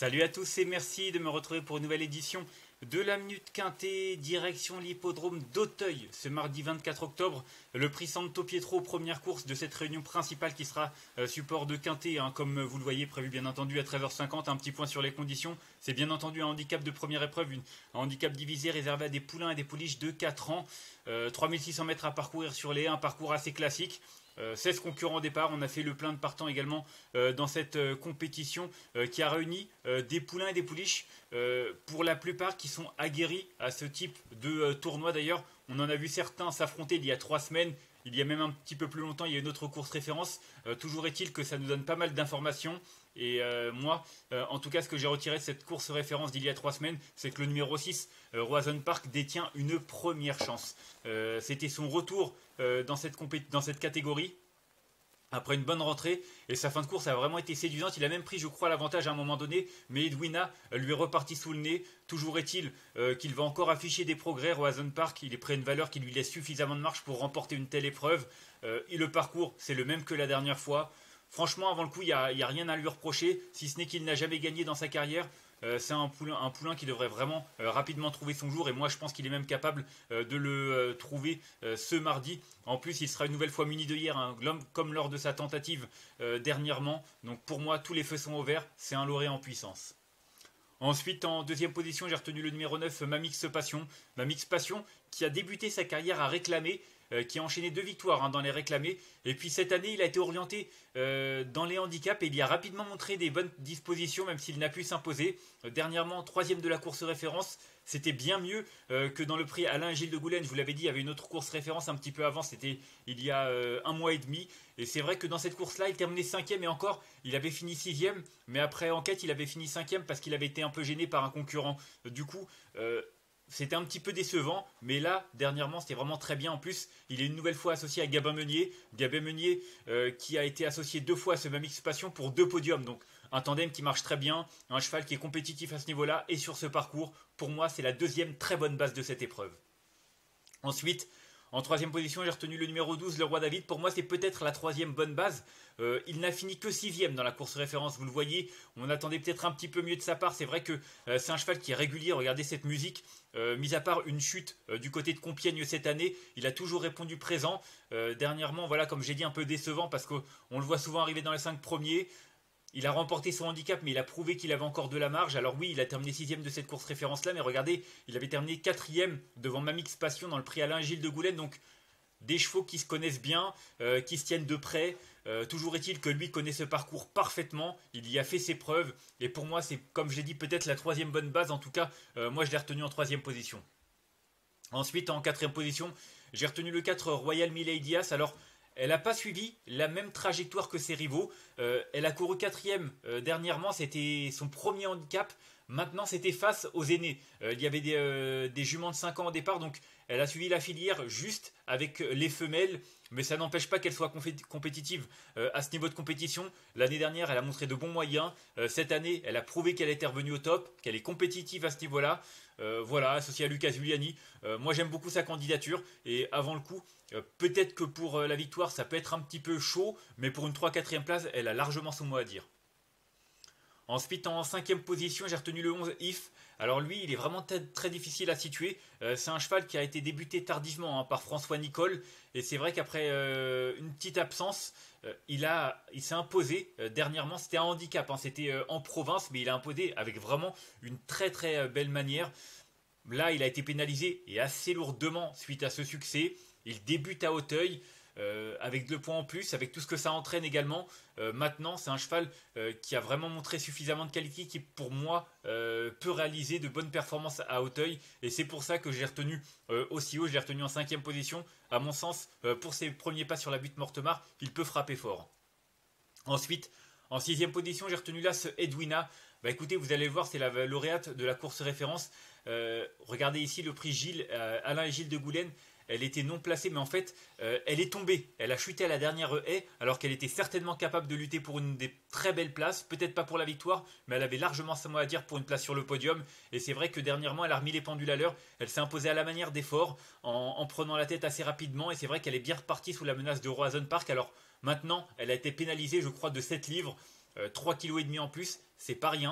Salut à tous et merci de me retrouver pour une nouvelle édition de la Minute Quintée, direction l'hippodrome d'Auteuil ce mardi 24 octobre. Le prix Santo Pietro, première course de cette réunion principale qui sera support de Quintée, comme vous le voyez, prévu bien entendu à 13h50. Un petit point sur les conditions, c'est bien entendu un handicap de première épreuve, un handicap divisé réservé à des poulains et des pouliches de 4 ans. 3600 mètres à parcourir sur les haies, un parcours assez classique. 16 concurrents au départ, on a fait le plein de partants également dans cette compétition qui a réuni des poulains et des pouliches pour la plupart qui sont aguerris à ce type de tournoi. D'ailleurs, on en a vu certains s'affronter il y a 3 semaines, il y a même un petit peu plus longtemps, il y a une autre course référence. Toujours est-il que ça nous donne pas mal d'informations. Et moi, en tout cas, ce que j'ai retiré de cette course référence d'il y a 3 semaines, c'est que le numéro 6, Roazhon Park, détient une première chance. C'était son retour dans cette catégorie après une bonne rentrée, et sa fin de course a vraiment été séduisante. Il a même pris, je crois, l'avantage à un moment donné, mais Edwina lui est reparti sous le nez. Toujours est-il qu'il va encore afficher des progrès. Roazhon Park, il est près d'une valeur qui lui laisse suffisamment de marge pour remporter une telle épreuve. Et le parcours, c'est le même que la dernière fois. Franchement, avant le coup, il n'y a rien à lui reprocher, si ce n'est qu'il n'a jamais gagné dans sa carrière. C'est un poulain qui devrait vraiment rapidement trouver son jour, et moi je pense qu'il est même capable de le trouver ce mardi. En plus, il sera une nouvelle fois muni de hier, comme lors de sa tentative dernièrement. Donc pour moi, tous les feux sont au vert, c'est un lauréat en puissance. Ensuite, en deuxième position, j'ai retenu le numéro 9, Mamix Passion. Mamix Passion qui a débuté sa carrière à réclamer, qui a enchaîné 2 victoires dans les réclamés. Et puis cette année, il a été orienté dans les handicaps et il y a rapidement montré des bonnes dispositions, même s'il n'a pu s'imposer. Dernièrement, 3e de la course référence. C'était bien mieux que dans le prix Alain et Gilles de Goulen. Je vous l'avais dit, il y avait une autre course référence un petit peu avant, c'était il y a 1 mois et demi. Et c'est vrai que dans cette course-là, il terminait 5e et encore, il avait fini 6e. Mais après enquête, il avait fini 5e parce qu'il avait été un peu gêné par un concurrent. Du coup, c'était un petit peu décevant, mais là, dernièrement, c'était vraiment très bien. En plus, il est une nouvelle fois associé à Gabin Meunier. Gabin Meunier qui a été associé 2 fois à ce Mamix Passion pour 2 podiums. Donc, un tandem qui marche très bien, un cheval qui est compétitif à ce niveau-là et sur ce parcours. Pour moi, c'est la deuxième très bonne base de cette épreuve. Ensuite, en 3e position, j'ai retenu le numéro 12, le Roi David. Pour moi, c'est peut-être la 3e bonne base. Il n'a fini que 6e dans la course référence, vous le voyez. On attendait peut-être un petit peu mieux de sa part. C'est vrai que c'est un cheval qui est régulier. Regardez cette musique. Mis à part une chute du côté de Compiègne cette année, il a toujours répondu présent. Dernièrement, voilà, comme j'ai dit, un peu décevant parce qu'on le voit souvent arriver dans les 5 premiers. Il a remporté son handicap, mais il a prouvé qu'il avait encore de la marge. Alors oui, il a terminé 6e de cette course référence-là, mais regardez, il avait terminé 4e devant Mamix Passion dans le prix Alain Gilles de Goulen. Donc des chevaux qui se connaissent bien, qui se tiennent de près. Toujours est-il que lui connaît ce parcours parfaitement. Il y a fait ses preuves. Et pour moi, c'est, comme je l'ai dit, peut-être la 3e bonne base. En tout cas, moi, je l'ai retenu en 3e position. Ensuite, en 4e position, j'ai retenu le 4 Royal Miladias. Alors, elle n'a pas suivi la même trajectoire que ses rivaux. Elle a couru 4e dernièrement. C'était son premier handicap. Maintenant, c'était face aux aînés. Il y avait des juments de 5 ans au départ. Donc, elle a suivi la filière juste avec les femelles. Mais ça n'empêche pas qu'elle soit compétitive à ce niveau de compétition. L'année dernière, elle a montré de bons moyens. Cette année, elle a prouvé qu'elle était revenue au top, qu'elle est compétitive à ce niveau-là. Voilà, associée à Lucas Giuliani. Moi, j'aime beaucoup sa candidature. Et avant le coup, peut-être que pour la victoire, ça peut être un petit peu chaud. Mais pour une 3-4e place, elle a largement son mot à dire. Ensuite, en 5e position, j'ai retenu le 11 If. Alors lui, il est vraiment très difficile à situer. C'est un cheval qui a été débuté tardivement par François Nicole. Et c'est vrai qu'après une petite absence, il s'est imposé dernièrement. C'était un handicap, c'était en province, mais il a imposé avec vraiment une très très belle manière. Là, il a été pénalisé et assez lourdement suite à ce succès. Il débute à Auteuil. Avec 2 points en plus, avec tout ce que ça entraîne également. Maintenant, c'est un cheval qui a vraiment montré suffisamment de qualité, qui pour moi peut réaliser de bonnes performances à Auteuil, et c'est pour ça que j'ai retenu aussi haut. Je l'ai retenu en 5e position. À mon sens, pour ses premiers pas sur la butte Mortemart, il peut frapper fort. Ensuite, en 6e position, j'ai retenu là ce Edwina. Bah écoutez, vous allez le voir, c'est la lauréate de la course référence. Regardez ici le prix Alain et Gilles de Goulen. Elle était non placée, mais en fait, elle est tombée. Elle a chuté à la dernière haie, alors qu'elle était certainement capable de lutter pour une des très belles places. Peut-être pas pour la victoire, mais elle avait largement son mot à dire pour une place sur le podium. Et c'est vrai que dernièrement, elle a remis les pendules à l'heure. Elle s'est imposée à la manière d'effort, en prenant la tête assez rapidement. Et c'est vrai qu'elle est bien repartie sous la menace de Roazhon Park. Alors maintenant, elle a été pénalisée, je crois, de 7 livres. 3,5 kg en plus, c'est pas rien.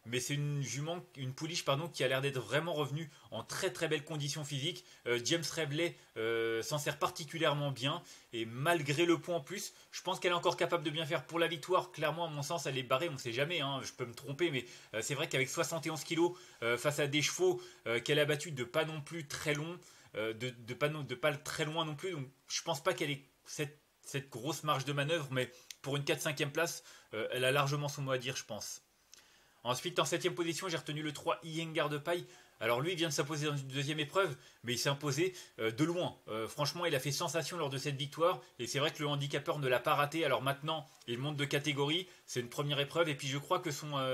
mais c'est une jument, une pouliche pardon, qui a l'air d'être vraiment revenue en très très belle condition physique. James Rebley s'en sert particulièrement bien, et malgré le point en plus, je pense qu'elle est encore capable de bien faire pour la victoire. Clairement, à mon sens, elle est barrée, on ne sait jamais, hein, je peux me tromper, mais c'est vrai qu'avec 71 kilos face à des chevaux qu'elle a battus de pas non plus très long, de pas très loin non plus, donc je pense pas qu'elle ait cette grosse marge de manœuvre, mais pour une 4-5e place, elle a largement son mot à dire, je pense. Ensuite, en 7ème position, j'ai retenu le 3 Iyengar de Paille. Alors lui, il vient de s'imposer dans une deuxième épreuve, mais il s'est imposé de loin. Franchement, il a fait sensation lors de cette victoire, et c'est vrai que le handicapeur ne l'a pas raté. Alors maintenant, il monte de catégorie, c'est une première épreuve, et puis je crois que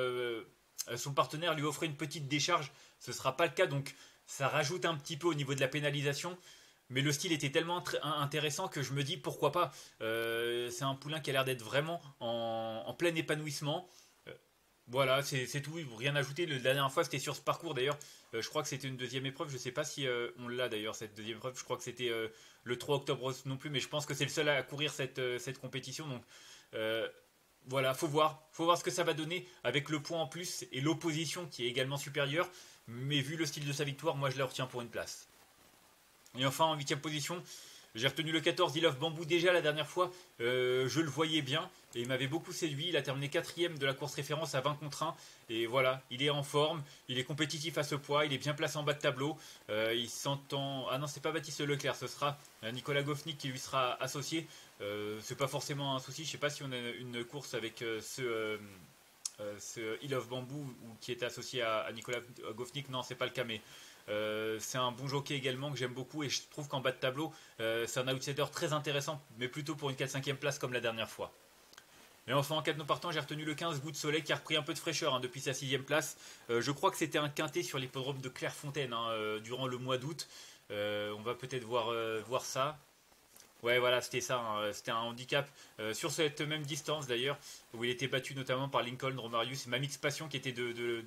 son partenaire lui offrait une petite décharge. Ce ne sera pas le cas, donc ça rajoute un petit peu au niveau de la pénalisation. Mais le style était tellement intéressant que je me dis pourquoi pas. C'est un poulain qui a l'air d'être vraiment en plein épanouissement. Voilà, c'est tout, rien à ajouter. La dernière fois, c'était sur ce parcours d'ailleurs. Je crois que c'était une deuxième épreuve. Je ne sais pas si on l'a d'ailleurs, cette deuxième épreuve. Je crois que c'était le 3 octobre non plus, mais je pense que c'est le seul à courir cette compétition. Donc voilà, faut voir ce que ça va donner avec le point en plus et l'opposition qui est également supérieure. Mais vu le style de sa victoire, moi je la retiens pour une place. Et enfin, en 8ème position, j'ai retenu le 14 I Love Bamboo déjà la dernière fois. Je le voyais bien et il m'avait beaucoup séduit. Il a terminé 4ème de la course référence à 20 contre 1. Et voilà, il est en forme, il est compétitif à ce poids, il est bien placé en bas de tableau. Il s'entend. Ah non, c'est pas Baptiste Leclerc, ce sera Nicolas Goffnik qui lui sera associé. C'est pas forcément un souci. Je sais pas si on a une course avec ce I Love Bamboo ou qui était associé à Nicolas Goffnik. Non, c'est pas le cas, mais. C'est un bon jockey également que j'aime beaucoup et je trouve qu'en bas de tableau c'est un outsider très intéressant, mais plutôt pour une 4-5e place comme la dernière fois. Et enfin en 4 non partant, j'ai retenu le 15 Goût de Soleil qui a repris un peu de fraîcheur depuis sa 6e place. Je crois que c'était un quintet sur l'hippodrome de Clairefontaine durant le mois d'août. On va peut-être voir ça. Ouais, voilà, c'était ça, hein. C'était un handicap sur cette même distance d'ailleurs, où il était battu notamment par Lincoln Romarius et Mamix Passion qui était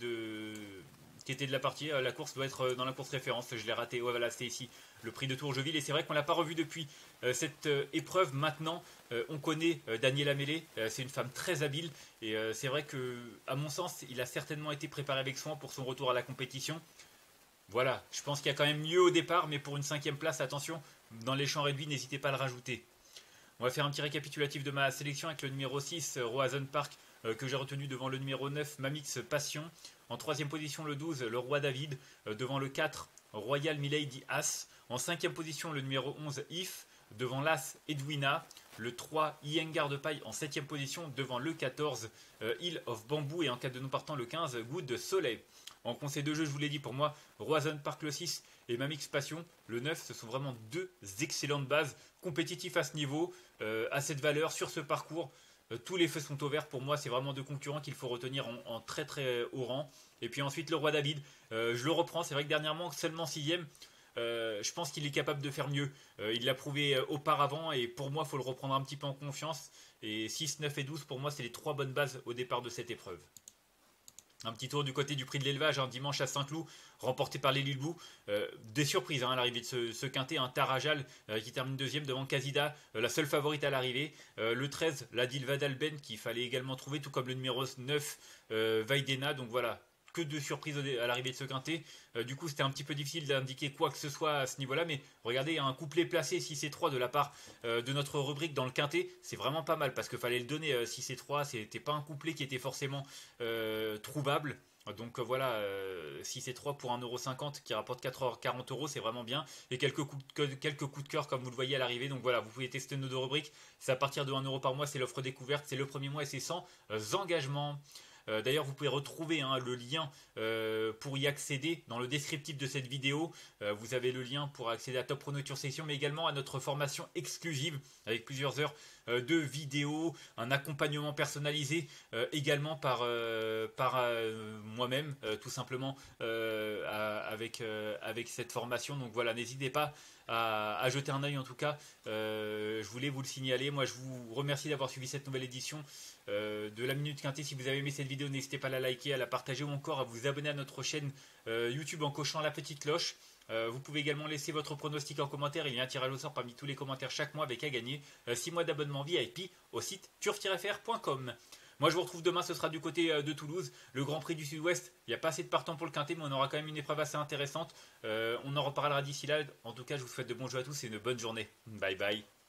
qui était de la partie. La course doit être dans la course référence, je l'ai raté. Ouais, voilà, c'était ici le prix de Tourgeville. Et c'est vrai qu'on l'a pas revu depuis cette épreuve. Maintenant, on connaît Daniela Mêlé. C'est une femme très habile. Et c'est vrai que, à mon sens, il a certainement été préparé avec soin pour son retour à la compétition. Voilà, je pense qu'il y a quand même mieux au départ, mais pour une 5e place, attention, dans les champs réduits, n'hésitez pas à le rajouter. On va faire un petit récapitulatif de ma sélection avec le numéro 6, Roazhon Park, que j'ai retenu devant le numéro 9, Mamix Passion. En 3e position, le 12, le Roi David, devant le 4, Royal Milady As. En 5e position, le numéro 11, If, devant l'As Edwina. Le 3, Iyengar de Paille en 7e position, devant le 14, Hill of Bamboo. Et en cas de non partant, le 15, Good Soleil. En conseil de jeu, je vous l'ai dit, pour moi, Roazhon Park le 6 et Mamix Passion le 9, ce sont vraiment deux excellentes bases, compétitifs à ce niveau, à cette valeur, sur ce parcours. Tous les feux sont au vert. Pour moi, c'est vraiment deux concurrents qu'il faut retenir en très très haut rang. Et puis ensuite, le Roi David, je le reprends. C'est vrai que dernièrement, seulement 6ème. Je pense qu'il est capable de faire mieux. Il l'a prouvé auparavant et pour moi, il faut le reprendre un petit peu en confiance. Et 6, 9 et 12, pour moi, c'est les 3 bonnes bases au départ de cette épreuve. Un petit tour du côté du prix de l'élevage, dimanche à Saint-Cloud, remporté par les Lilbou. Des surprises à l'arrivée de ce quintet, un Tarajal qui termine 2ème devant Kazida, la seule favorite à l'arrivée. Le 13, la Dilvadalben qu'il fallait également trouver, tout comme le numéro 9, Vaidena. Donc voilà, que de surprises à l'arrivée de ce quintet. Du coup, c'était un petit peu difficile d'indiquer quoi que ce soit à ce niveau-là, mais regardez, un couplet placé 6 et 3 de la part de notre rubrique dans le quintet, c'est vraiment pas mal parce qu'il fallait le donner 6 et 3, c'était pas un couplet qui était forcément trouvable. Donc voilà, 6 et 3 pour 1,50€ qui rapporte 4,40€, c'est vraiment bien. Et quelques coups de cœur comme vous le voyez à l'arrivée. Donc voilà, vous pouvez tester nos deux rubriques. C'est à partir de 1€ par mois, c'est l'offre découverte, c'est le premier mois et c'est sans engagement. D'ailleurs, vous pouvez retrouver le lien pour y accéder dans le descriptif de cette vidéo. Vous avez le lien pour accéder à Top Pro Nature Section, mais également à notre formation exclusive avec plusieurs heures de vidéos, un accompagnement personnalisé également par moi-même, tout simplement avec cette formation. Donc voilà, n'hésitez pas à jeter un œil en tout cas. Je voulais vous le signaler. Moi, je vous remercie d'avoir suivi cette nouvelle édition de la Minute Quintet. Si vous avez aimé cette vidéo, n'hésitez pas à la liker, à la partager ou encore à vous abonner à notre chaîne YouTube en cochant la petite cloche. Vous pouvez également laisser votre pronostic en commentaire. Il y a un tirage au sort parmi tous les commentaires chaque mois avec à gagner 6 mois d'abonnement VIP au site turf-fr.com. Moi je vous retrouve demain, ce sera du côté de Toulouse. Le Grand Prix du Sud-Ouest, il n'y a pas assez de partants pour le quintet, mais on aura quand même une épreuve assez intéressante. On en reparlera d'ici là. En tout cas, je vous souhaite de bons jeux à tous et une bonne journée. Bye bye.